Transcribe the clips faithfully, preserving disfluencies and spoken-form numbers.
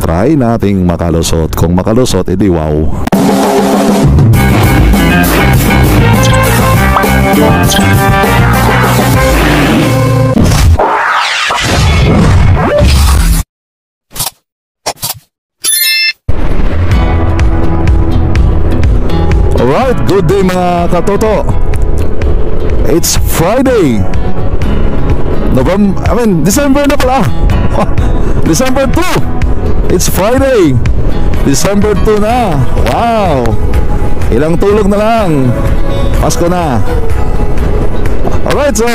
try nating makalusot. Kung makalusot, edi wow. Alright, good day mga katoto. It's Friday, November, I mean December na pala. December two. It's Friday, December two na. Wow, ilang tulog na lang, Pasko na. Alright, so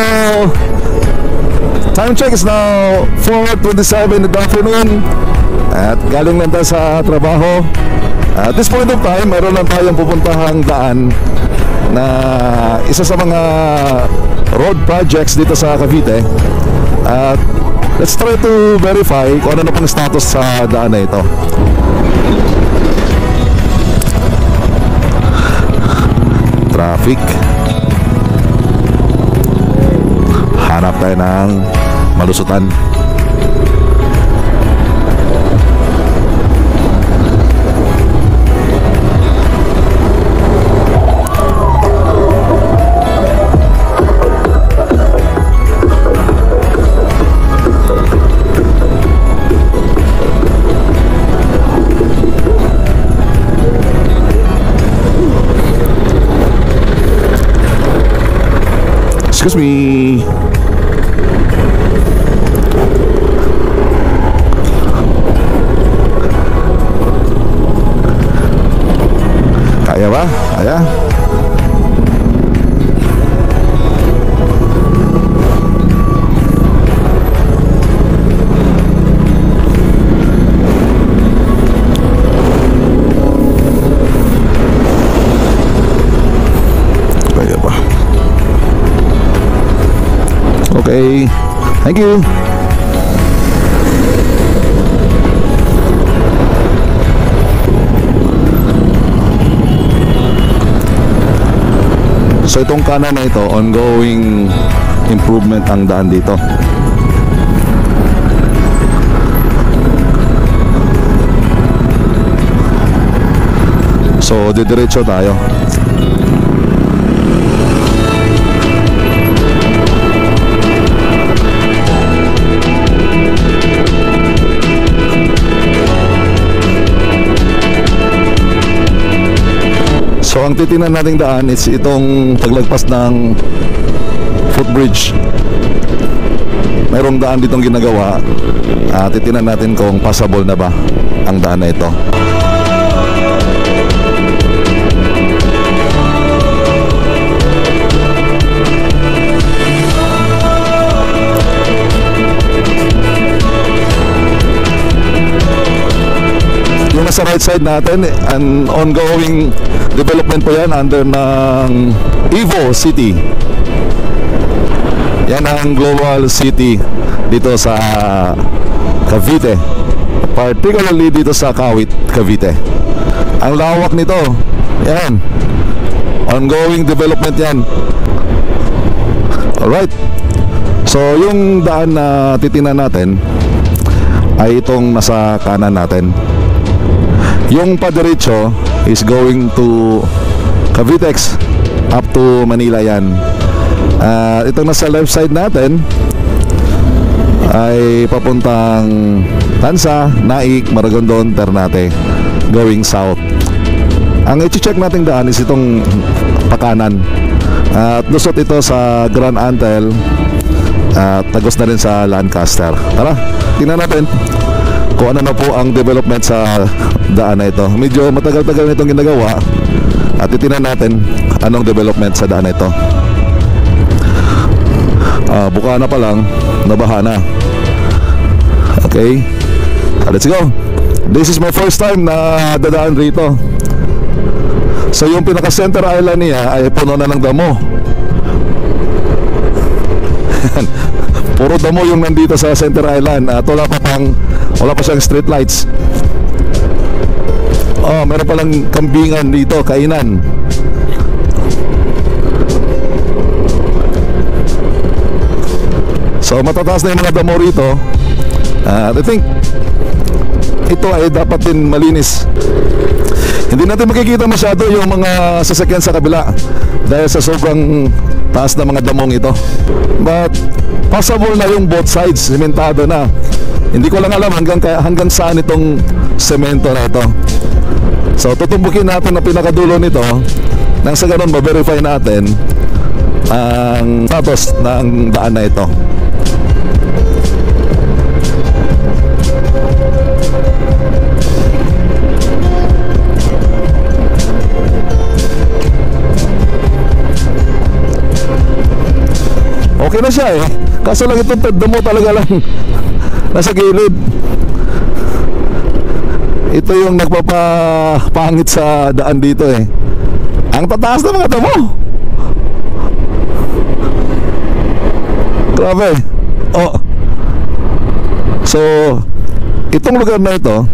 time check is now four twenty-seven in the afternoon. At galing lang tayo sa trabaho. At this point of time, meron lang tayong pupuntahang daan na isa sa mga road projects dito sa Cavite. At let's try to verify kung ano na pong status sa daan na ito. Traffic. Hanap tayo ng malusutan. Excuse me. Kaya ba? Kaya? Kaya ba? Okay, thank you. So itong kanan na ito, ongoing improvement ang daan dito. So didiretso tayo. So ang titingnan nating daan is itong paglagpas ng footbridge. Mayroong daan ditong ginagawa. uh, Titingnan natin kung passable na ba ang daan na ito. Yung nasa right side natin, an ongoing development po yan under ng Evo City. Yan ang global city dito sa Cavite, particularly dito sa Kawit, Cavite. Ang lawak nito. Yan, ongoing development yan. Alright, so yung daan na titingnan natin ay itong nasa kanan natin. Yung padiretso is going to Cavitex up to Manila yan. uh, Itong nasa left side natin ay papuntang Tansa, Naik, Maragondon, Ternate, going south. Ang i-check nating daan is itong pakanan. uh, At lusot ito sa Grand Antel at uh, tagos na rin sa Lancaster. Tara, tingnan natin kung ano na po ang development sa daan na ito. Medyo matagal-tagal na itong ginagawa. At titingnan natin anong development sa daan na ito. uh, Buka na pa lang, nabaha na. Okay, let's go. This is my first time na dadaan rito. So yung pinaka-center island niya ay puno na ng damo. Puro damo yung nandito sa center island. At wala pa pang Wala pa siyang street lights. Oh, meron palang kambingan dito, kainan. So matataas na yung mga damo rito. uh, I think ito ay dapat din malinis. Hindi natin makikita masyado yung mga sasakyan sa kabila dahil sa sobrang taas na mga damong ito. But possible na yung both sides, sementado na. Hindi ko lang alam hanggang, hanggang saan itong semento na ito. So tutumbukin natin na pinakadulo nito nang sa ganun ma-verify natin ang status ng daan na ito. Okay na siya eh. Kaso lang itong peddo mo talaga lang nasa gilid. Ito yung nagpapapangit sa daan dito eh. Ang tataas na mga damo. Grabe. Oh. So itong lugar na ito,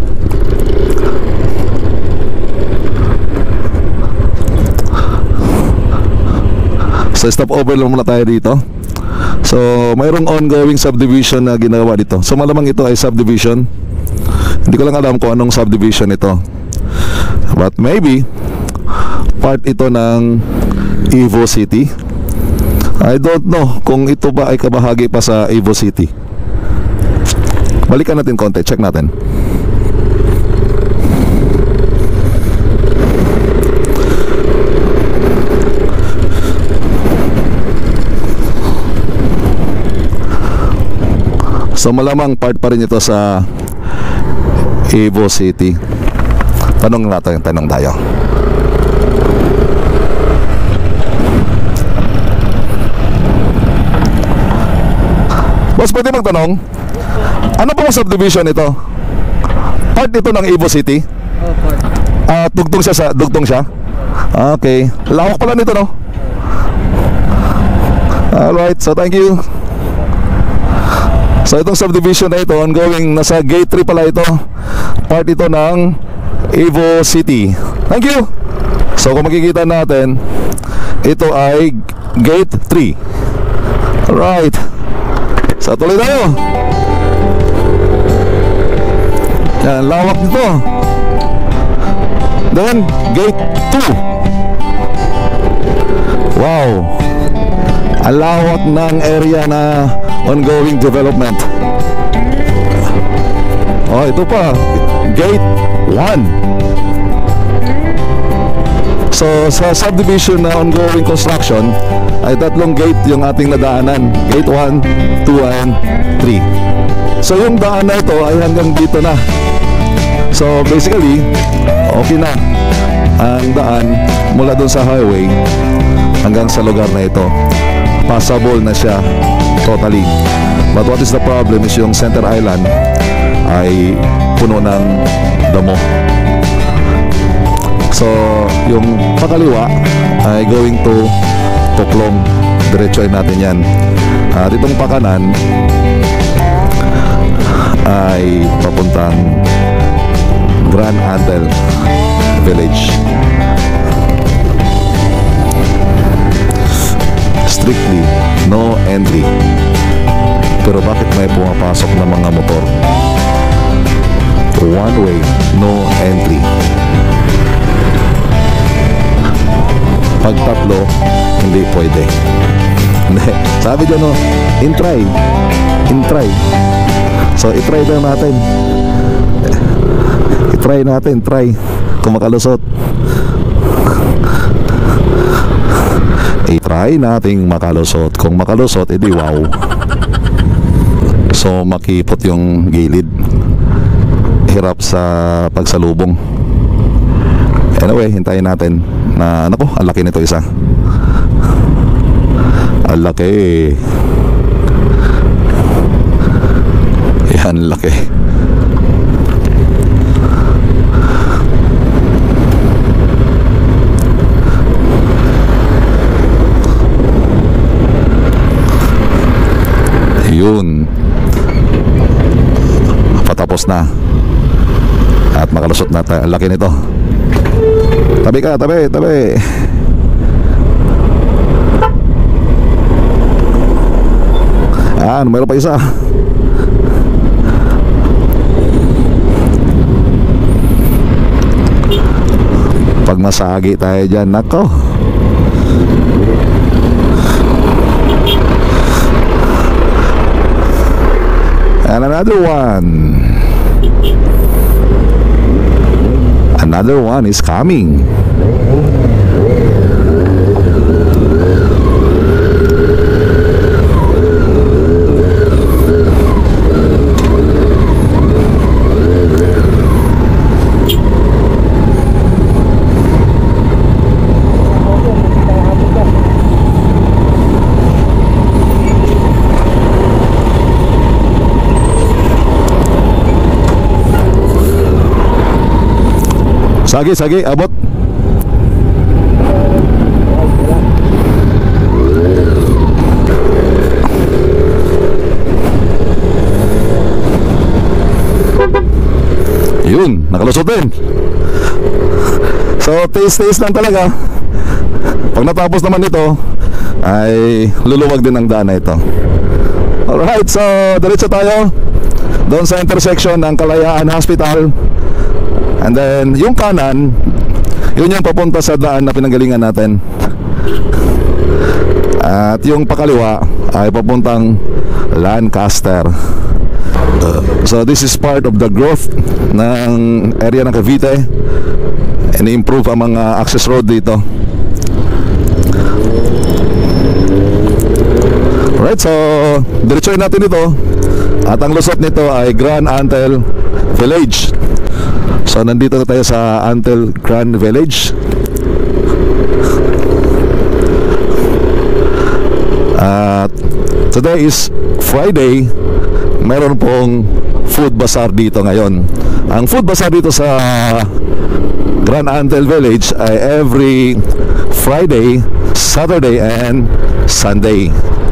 so stop over lang muna tayo dito. So mayroong ongoing subdivision na ginawa dito. So malamang ito ay subdivision. Hindi ko lang alam kung anong subdivision ito, but maybe part ito ng Evo City. I don't know kung ito ba ay kabahagi pa sa Evo City. Balikan natin konti, check natin. So malamang part pa rin ito sa Evo City. Tanong natin, tanong tayo. Boss, pwede magtanong? Ano pong subdivision ito? Part ito ng Evo City? Oh, part. Ah, dugtong siya sa dugtong siya. Okay. Lawak pala nito, no? Alright, so thank you. So itong subdivision na ito, ongoing, nasa gate three pala ito. Part ito ng Evo City. Thank you. So kung makikita natin, ito ay gate three. Alright. So tuloy tayo. Yan, lawak nito. Then gate two. Wow. Ang lawak ng area na ongoing development. Oh, ito pa, gate one. So sa subdivision na ongoing construction ay tatlong gate yung ating nadaanan. Gate one, two, and three. So yung daan na ito ay hanggang dito na. So basically, okay na ang daan mula dun sa highway hanggang sa lugar na ito. Passable na siya totally. But what is the problem is yung Center Island ay puno ng damo. So yung pakaliwa ay going to Tuklong. Diretsoin natin yan. At itong pakanan ay papuntang Grand Antel Village. Strictly no entry. Pero bakit may pumapasok na mga motor? One way, no entry. Pag tatlo, hindi pwede. Sabi dyan, no, in-try. In-try. So, i-try daw natin. I-try natin, try. Kung makalusot. I-try nating makalusot. Kung makalusot, edi wow. So makipot yung gilid. Hirap sa pagsalubong. Anyway, hintayin natin na, ano po, ang laki nito isa. Ang laki. Yan, laki. Yun, patapos na at makalusot na tayo. Ang laki nito. Tabi ka, tabi, tabi. Ah, numero pa isa. masagi tayo dyan. Nako. And another one. Another one is coming. Sagi, sagi, abot. Yun, nakalusot din. So, taste-taste lang talaga. Pag natapos naman ito, ay luluwag din ang daan na ito. Alright, so diretso tayo doon sa intersection ng Kalayaan Hospital. And then, yung kanan, yun yung papunta sa daan na pinanggalingan natin. At yung pakaliwa ay papuntang Lancaster. uh, So this is part of the growth ng area ng Cavite. Ini-improve ang mga access road dito. Alright, so diretsoin natin ito. At ang lusot nito ay Grand Antel Village. So nandito na tayo sa Antel Grand Village. At today is Friday. Meron pong food bazaar dito ngayon. Ang food bazaar dito sa Grand Antel Village ay every Friday, Saturday, and Sunday.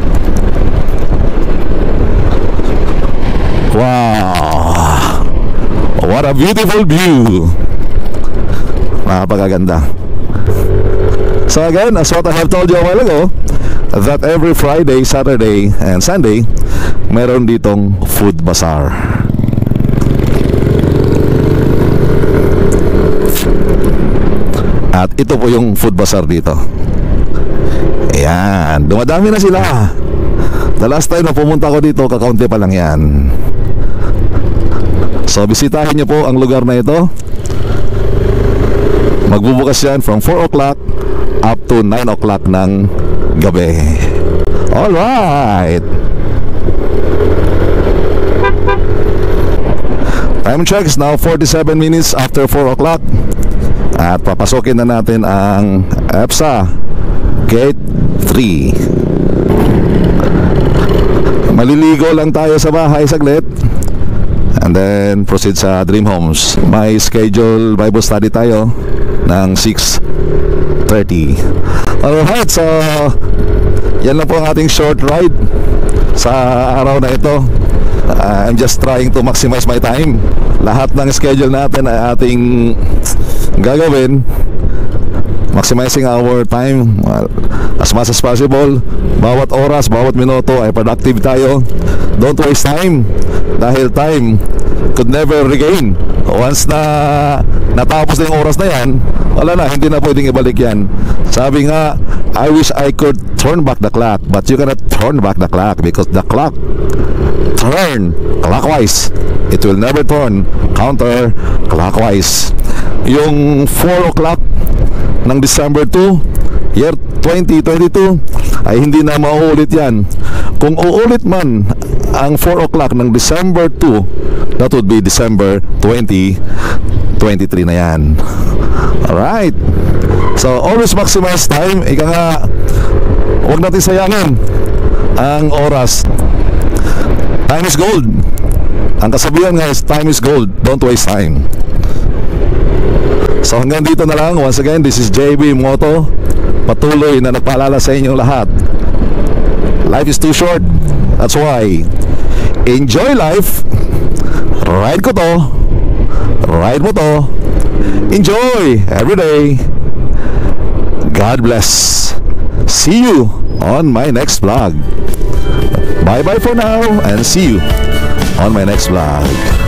Wow! What a beautiful view! Napakaganda. So again, as what I have told you a while ago, that every Friday, Saturday, and Sunday, meron ditong food bazaar. At ito po yung food bazaar dito. Ayan, dumadami na sila. The last time na pumunta ko dito, kakaunti pa lang yan. So bisitahin niyo po ang lugar na ito. Magbubukas yan from four o'clock up to nine o'clock ng gabi. Alright, time check is now forty-seven minutes after four o'clock. At papasokin na natin ang EPSA Gate three. Maliligo lang tayo sa bahay saglit, and then proceed sa Dream Homes. May schedule Bible study tayo ng six thirty. Alright, so yan lang po ang ating short ride sa araw na ito. uh, I'm just trying to maximize my time. Lahat ng schedule natin ay ating gagawin, maximizing our time uh, as much as possible. Bawat oras, bawat minuto ay productive tayo. Don't waste time, dahil time could never regain. Once na natapos na yung oras na yan, wala na, hindi na pwedeng ibalik yan. Sabi nga, I wish I could turn back the clock, but you cannot turn back the clock, because the clock turn clockwise, it will never turn counter clockwise. Yung four o'clock ng December two, year twenty twenty-two, ay hindi na mauulit yan. Kung uulit man ang four o'clock ng December two, that would be December twenty twenty-three na yan. Alright, so always maximize time. Ika nga, huwag natin sayangin ang oras. Time is gold. Ang kasabihan nga is time is gold, don't waste time. So hanggang dito na lang. Once again, this is J B Moto, patuloy na nagpaalala sa inyong lahat, life is too short. That's why enjoy life. Ride ko to, ride mo to. Enjoy every day. God bless. See you on my next vlog. Bye bye for now, and see you on my next vlog.